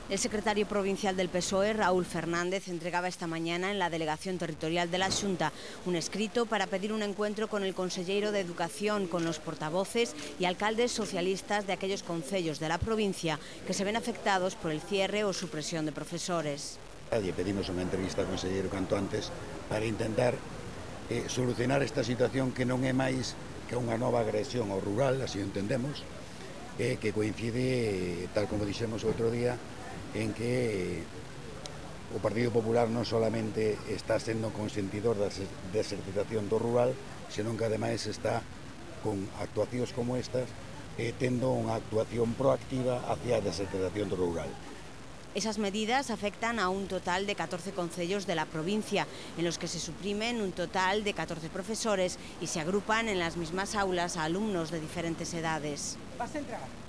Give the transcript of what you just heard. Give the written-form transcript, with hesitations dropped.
El secretario provincial del PSOE, Raúl Fernández, entregaba esta mañana en la Delegación Territorial de la Xunta un escrito para pedir un encuentro con el consellero de Educación, con los portavoces y alcaldes socialistas de aquellos concellos de la provincia que se ven afectados por el cierre o supresión de profesores. Pedimos unha entrevista ao consellero canto antes para intentar solucionar esta situación que non é máis que unha nova agresión ao rural, así o entendemos, que coincide, tal como dixemos outro día, en que o Partido Popular non solamente está sendo consentidor da desertización do rural, senón que ademais está con actuacións como estas tendo unha actuación proactiva hacia a desertización do rural. Esas medidas afectan a un total de 14 concellos de la provincia, en los que se suprimen un total de 14 profesores y se agrupan en las mismas aulas a alumnos de diferentes edades. ¿Vas a entrar?